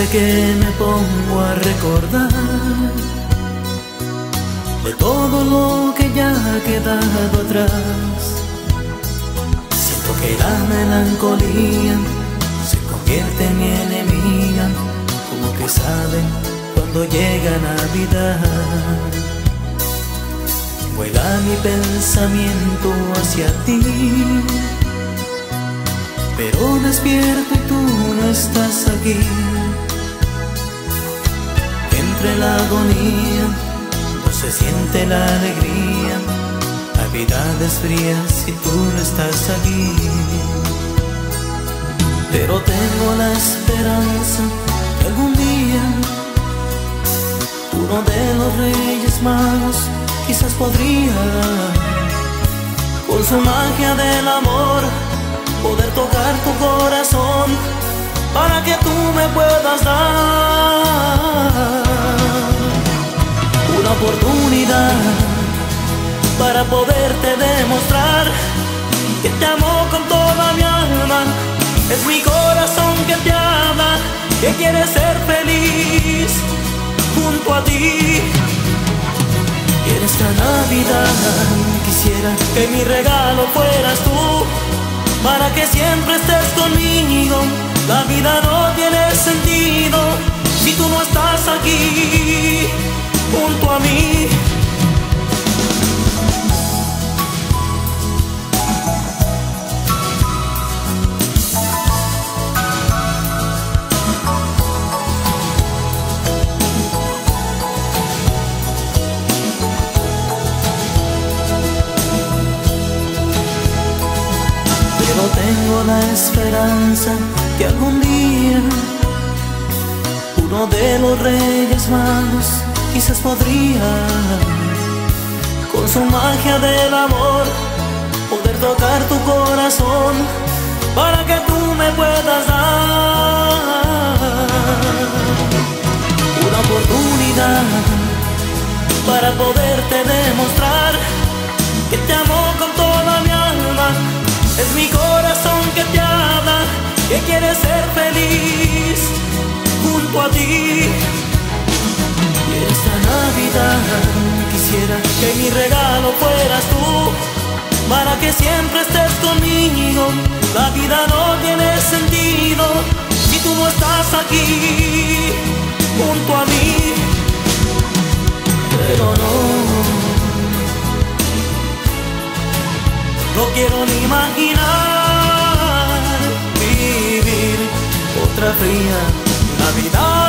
Siempre que me pongo a recordar de todo lo que ya ha quedado atrás, siento que la melancolía se convierte en mi enemiga, como que saben cuando llega Navidad. Vuela mi pensamiento hacia ti, pero despierto y tú no estás aquí. Entre la agonía no se siente la alegría, Navidades frías si tú no estás aquí. Pero tengo la esperanza que algún día uno de los Reyes Magos quizás podría, con su magia del amor, poder tocar tu corazón para que tú me puedas dar una oportunidad para poderte demostrar que te amo con toda mi alma. Es mi corazón que te habla, que quiere ser feliz junto a ti. Y en esta Navidad quisiera que mi regalo fueras tú, para que siempre estés conmigo. La vida no tiene sentido si tú no estás aquí junto a mí. Pero tengo la esperanza que algún día uno de los Reyes Magos quizás podría, con su magia del amor, poder tocar tu corazón para que tú me puedas dar una oportunidad para poderte demostrar que te amo con toda mi alma. Es mi corazón que te habla, que quiere ser feliz junto a ti. Y en esta Navidad quisiera que mi regalo fueras tú, para que siempre estés conmigo. La vida no tiene sentido si tú no estás aquí junto a mí. Pero no quiero ni imaginar vivir otra fría Navidad.